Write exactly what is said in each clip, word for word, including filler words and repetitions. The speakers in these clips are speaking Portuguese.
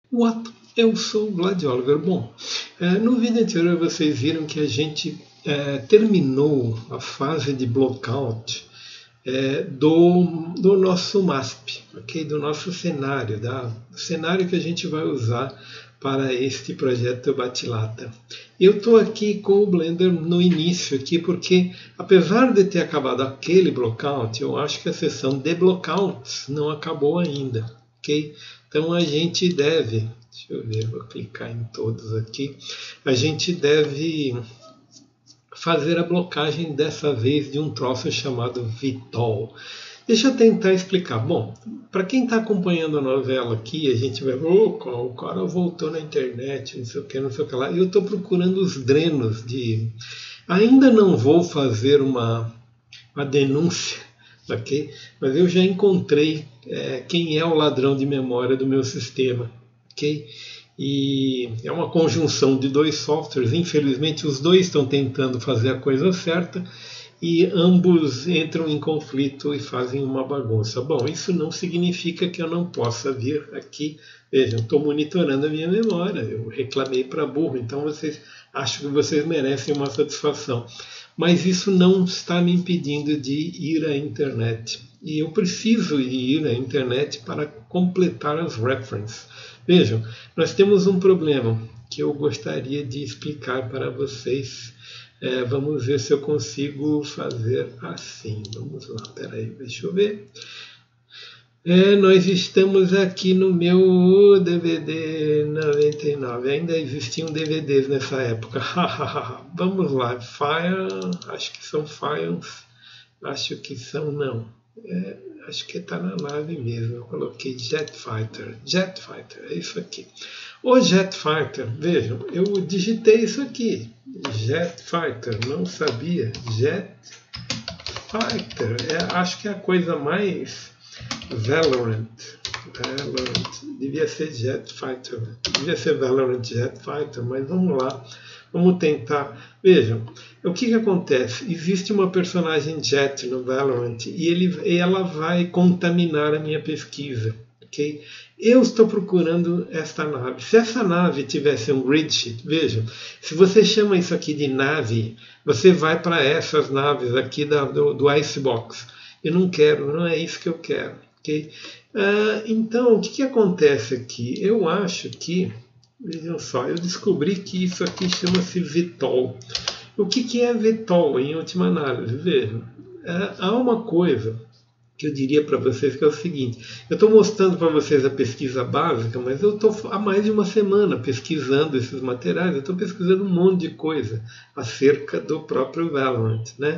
What? Eu sou o Vlad Oliver. Bom, é, no vídeo anterior vocês viram que a gente é, terminou a fase de blockout é, do, do nosso MASP, okay? Do nosso cenário, da, do cenário que a gente vai usar para este projeto Batilata. Eu estou aqui com o Blender no início aqui porque, apesar de ter acabado aquele blockout, eu acho que a sessão de blockouts não acabou ainda, ok? Então a gente deve, deixa eu ver, vou clicar em todos aqui, a gente deve fazer a blocagem dessa vez de um troço chamado Vitol. Deixa eu tentar explicar. Bom, para quem está acompanhando a novela aqui, a gente vai ver, oh, o cara voltou na internet, não sei o que, não sei o que lá. Eu estou procurando os drenos de... Ainda não vou fazer uma, uma denúncia, ok? Mas eu já encontrei é, quem é o ladrão de memória do meu sistema, ok? E é uma conjunção de dois softwares. Infelizmente, os dois estão tentando fazer a coisa certa e ambos entram em conflito e fazem uma bagunça. Bom, isso não significa que eu não possa vir aqui. Vejam, estou monitorando a minha memória. Eu reclamei para burro, então vocês acham que vocês merecem uma satisfação. Mas isso não está me impedindo de ir à internet. E eu preciso ir à internet para completar as references. Vejam, nós temos um problema que eu gostaria de explicar para vocês. É, vamos ver se eu consigo fazer assim. Vamos lá, peraí, deixa eu ver. É, nós estamos aqui no meu D V D noventa e nove. Ainda existiam D V Ds nessa época. Vamos lá, File, acho que são files, acho que são não. É, acho que está na nave mesmo. Eu coloquei Jet Fighter. Jet Fighter, é isso aqui. O Jet Fighter, vejam, eu digitei isso aqui. Jet Fighter, não sabia. Jet Fighter, é, acho que é a coisa mais Valorant. Valorant, devia ser Jet Fighter. Devia ser Valorant Jet Fighter, mas vamos lá. Vamos tentar. Vejam, o que, que acontece? Existe uma personagem Jet no Valorant e ele, ela vai contaminar a minha pesquisa. Okay? Eu estou procurando esta nave. Se essa nave tivesse um grid sheet, vejam, se você chama isso aqui de nave, você vai para essas naves aqui da, do, do Icebox. Eu não quero, não é isso que eu quero. Okay? Ah, então, o que, que acontece aqui? Eu acho que, vejam só, eu descobri que isso aqui chama-se Vitol. O que, que é Vitol em última análise? Vejam, ah, há uma coisa que eu diria para vocês que é o seguinte. Eu estou mostrando para vocês a pesquisa básica, mas eu estou há mais de uma semana pesquisando esses materiais. Eu estou pesquisando um monte de coisa acerca do próprio Valorant, né?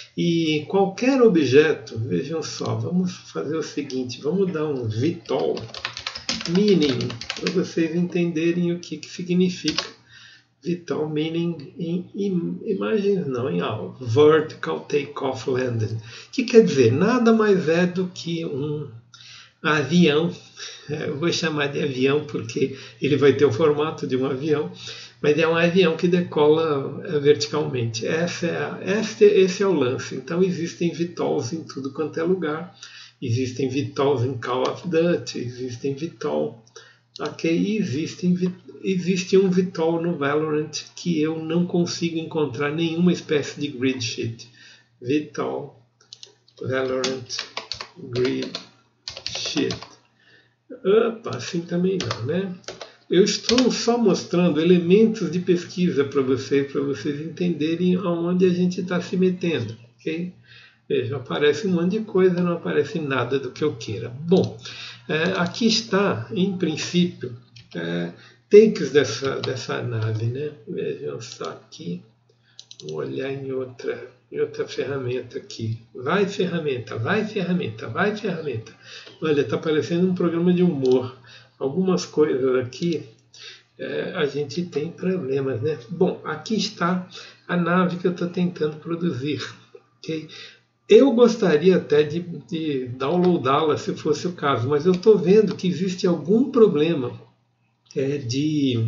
E qualquer objeto, vejam só, vamos fazer o seguinte, vamos dar um Vitol meaning para vocês entenderem o que, que significa Vitol meaning em, em imagens, não em aula. Vertical Takeoff Landing. Que quer dizer, nada mais é do que um avião. Eu vou chamar de avião porque ele vai ter o formato de um avião, mas é um avião que decola verticalmente. Essa é a, este, esse é o lance. Então existem Vitols em tudo quanto é lugar. Existem Vitols em Call of Duty, existem Vitol. Ok, e existem, existe um Vitol no Valorant que eu não consigo encontrar nenhuma espécie de grid sheet. Vitol Valorant Grid Sheet. Opa, assim também não, né? Eu estou só mostrando elementos de pesquisa para vocês, para vocês entenderem aonde a gente está se metendo, ok? Veja, aparece um monte de coisa, não aparece nada do que eu queira. Bom, é, aqui está, em princípio, é, takes dessa, dessa nave, né? Vejam só aqui, vou olhar em outra, em outra ferramenta aqui. Vai ferramenta, vai ferramenta, vai ferramenta. Olha, está parecendo um programa de humor. Algumas coisas aqui é, a gente tem problemas, né? Bom, aqui está a nave que eu estou tentando produzir, ok? Eu gostaria até de, de downloadá-la se fosse o caso, mas eu estou vendo que existe algum problema é, de,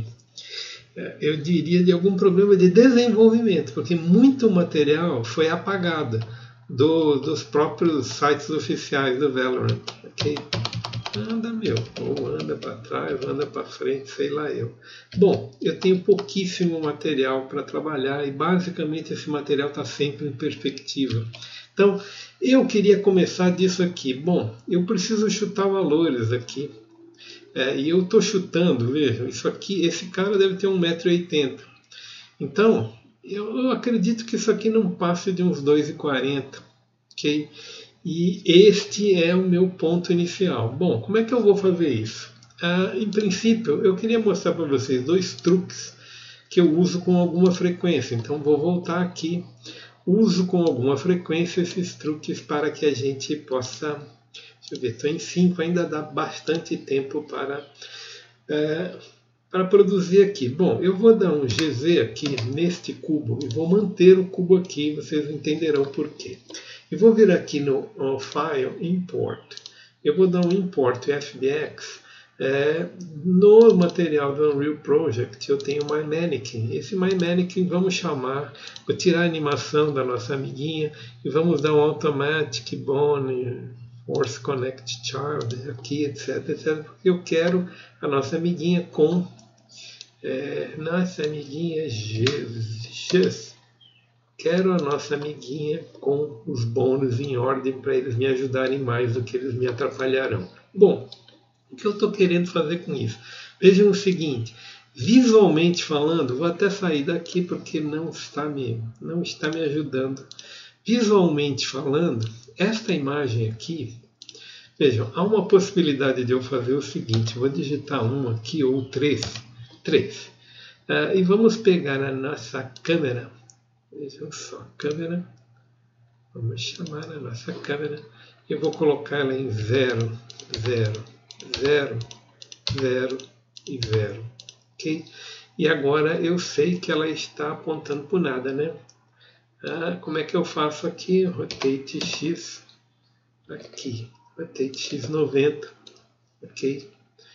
é, eu diria, de algum problema de desenvolvimento, porque muito material foi apagado do, dos próprios sites oficiais do Valorant. Okay? Anda, meu, ou anda para trás. trás, anda para frente, sei lá eu. Bom, eu tenho pouquíssimo material para trabalhar e basicamente esse material está sempre em perspectiva. Então, eu queria começar disso aqui. Bom, eu preciso chutar valores aqui. É, e eu estou chutando, vejam, isso aqui, esse cara deve ter um metro e oitenta. Então, eu, eu acredito que isso aqui não passe de uns dois e quarenta, ok? E este é o meu ponto inicial. Bom, como é que eu vou fazer isso? Ah, em princípio, eu queria mostrar para vocês dois truques que eu uso com alguma frequência. Então, vou voltar aqui. Uso com alguma frequência esses truques para que a gente possa... Deixa eu ver, estou em cinco, ainda dá bastante tempo para, é, para produzir aqui. Bom, eu vou dar um G Z aqui neste cubo e vou manter o cubo aqui, vocês entenderão por quê. E vou vir aqui no, no File, Import. Eu vou dar um Import F B X. É, no material do Unreal Project eu tenho My Mannequin. Esse My Mannequin vamos chamar, vou tirar a animação da nossa amiguinha e vamos dar um Automatic Bone Force Connect Child aqui, etc, etc, porque eu quero a nossa amiguinha com é, nossa amiguinha Jesus. Quero a nossa amiguinha com os bônus em ordem para eles me ajudarem mais do que eles me atrapalharão. Bom, o que eu estou querendo fazer com isso? Vejam o seguinte, visualmente falando, vou até sair daqui porque não está me, não está me ajudando. Visualmente falando, esta imagem aqui, vejam, há uma possibilidade de eu fazer o seguinte, vou digitar um aqui ou três, três, uh, e vamos pegar a nossa câmera, vejam só, câmera, vamos chamar a nossa câmera, eu vou colocar ela em zero, zero, zero, zero e zero, ok? E agora eu sei que ela está apontando para nada, né? Ah, como é que eu faço aqui? Rotate X aqui, rotate X noventa, ok?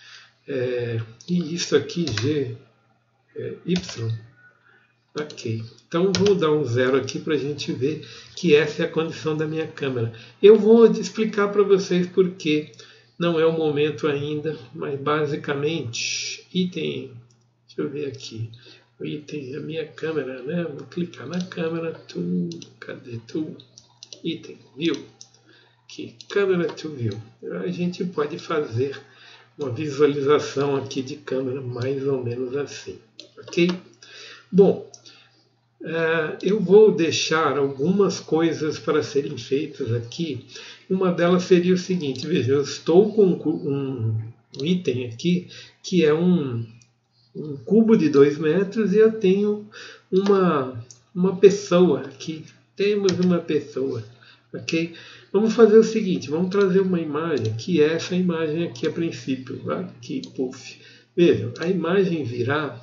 É, e isso aqui G, é, Y, ok. Então vou dar um zero aqui para a gente ver que essa é a condição da minha câmera. Eu vou explicar para vocês por quê. Não é o momento ainda, mas basicamente, item, deixa eu ver aqui, o item, a minha câmera, né? Vou clicar na câmera, tool, cadê tool? Item, view, aqui, câmera to view. A gente pode fazer uma visualização aqui de câmera mais ou menos assim, ok? Bom, Uh, eu vou deixar algumas coisas para serem feitas aqui. Uma delas seria o seguinte, veja, eu estou com um, um item aqui que é um, um cubo de dois metros e eu tenho uma, uma pessoa aqui. Temos uma pessoa, ok? Vamos fazer o seguinte, vamos trazer uma imagem, que é essa imagem aqui a princípio. Aqui, puff. Vejam, a imagem virá...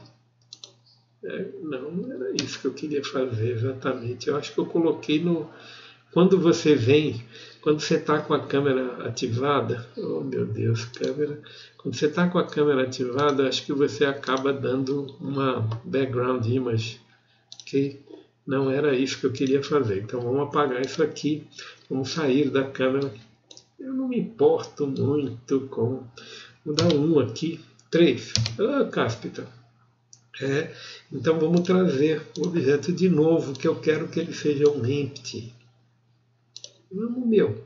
É, não, não era isso que eu queria fazer exatamente. Eu acho que eu coloquei no... Quando você vem, quando você está com a câmera ativada, oh meu Deus, câmera. Quando você está com a câmera ativada, acho que você acaba dando uma background image, ok? Não era isso que eu queria fazer. Então vamos apagar isso aqui, vamos sair da câmera. Eu não me importo muito com... Vou dar um aqui, três. Ah, cáspita. É, então vamos trazer o objeto de novo, que eu quero que ele seja um empty. Vamos, meu.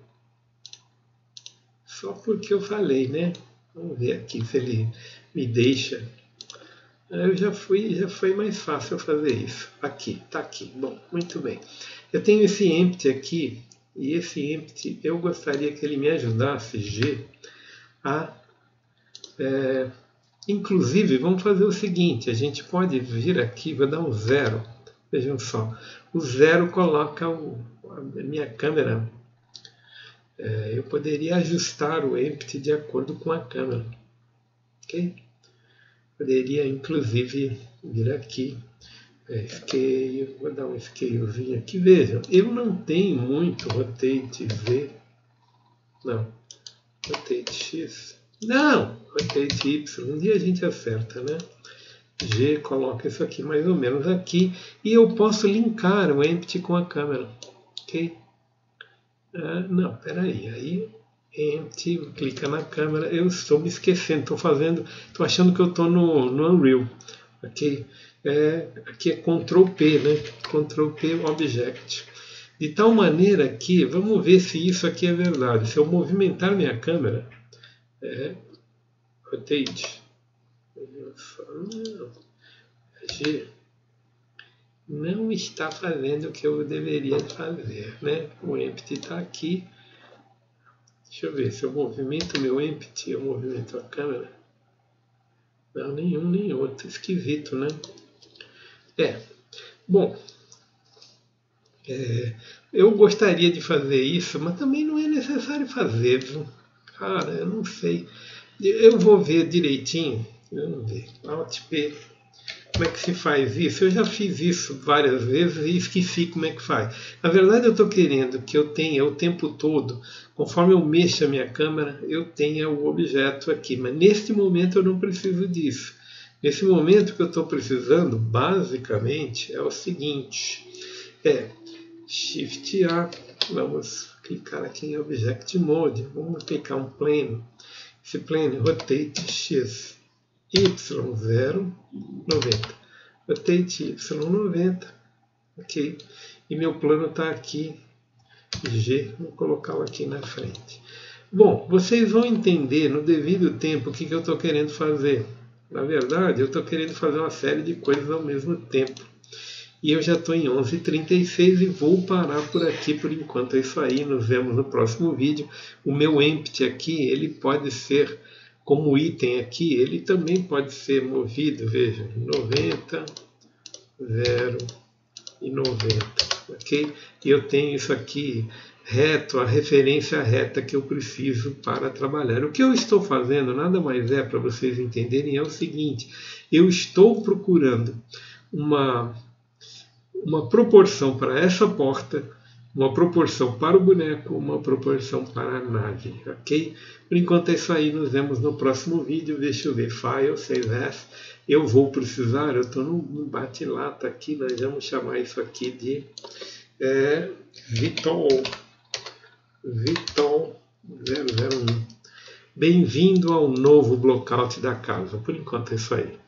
Só porque eu falei, né? Vamos ver aqui se ele me deixa. Eu já fui, já foi mais fácil fazer isso. Aqui, tá aqui. Bom, muito bem. Eu tenho esse empty aqui, e esse empty eu gostaria que ele me ajudasse, G, a... É, inclusive, vamos fazer o seguinte, a gente pode vir aqui, vou dar um zero, vejam só, o zero coloca o, a minha câmera, é, eu poderia ajustar o empty de acordo com a câmera, ok? Poderia, inclusive, vir aqui, é, scale, vou dar um scalezinho aqui, vejam, eu não tenho muito rotate Z, não, rotate X, não, rotate Y, um dia a gente acerta, né? G, coloca isso aqui mais ou menos aqui, e eu posso linkar o empty com a câmera, ok? Ah, não, peraí, aí empty, clica na câmera. Eu estou me esquecendo, estou fazendo, estou achando que eu estou no, no Unreal. Ok? É, aqui é control P, né? control P Object. De tal maneira que, vamos ver se isso aqui é verdade. Se eu movimentar minha câmera, é, rotate, G, não está fazendo o que eu deveria fazer, né? O empty está aqui. Deixa eu ver, se eu movimento o meu empty, eu movimento a câmera. Não, nenhum, nem outro. Esquisito, né? É, bom, é, eu gostaria de fazer isso, mas também não é necessário fazer, viu? Cara, eu não sei. Eu vou ver direitinho. Vamos ver. Alt P. Como é que se faz isso? Eu já fiz isso várias vezes e esqueci como é que faz. Na verdade, eu estou querendo que eu tenha o tempo todo, conforme eu mexo a minha câmera, eu tenha o objeto aqui. Mas neste momento eu não preciso disso. Nesse momento que eu estou precisando, basicamente, é o seguinte. É Shift A. Vamos clicar aqui em Object Mode. Vamos clicar um plano. Esse plano, rotate X. Y zero noventa. Rotate Y noventa. Ok. E meu plano está aqui. G. Vou colocá-lo aqui na frente. Bom, vocês vão entender no devido tempo o que, que eu estou querendo fazer. Na verdade, eu estou querendo fazer uma série de coisas ao mesmo tempo. E eu já estou em onze e trinta e seis e vou parar por aqui por enquanto. É isso aí, nos vemos no próximo vídeo. O meu empty aqui, ele pode ser, como item aqui, ele também pode ser movido, veja, noventa, zero e noventa, ok? E eu tenho isso aqui reto, a referência reta que eu preciso para trabalhar. O que eu estou fazendo, nada mais é, para vocês entenderem, é o seguinte: eu estou procurando uma, uma proporção para essa porta, uma proporção para o boneco, uma proporção para a nave, ok? Por enquanto é isso aí, nos vemos no próximo vídeo. Deixa eu ver, File, Save As. Eu vou precisar, eu estou no bate-lata aqui, nós vamos chamar isso aqui de é, Vitol, Vitol zero zero um. Bem-vindo ao novo blockout da casa. Por enquanto é isso aí.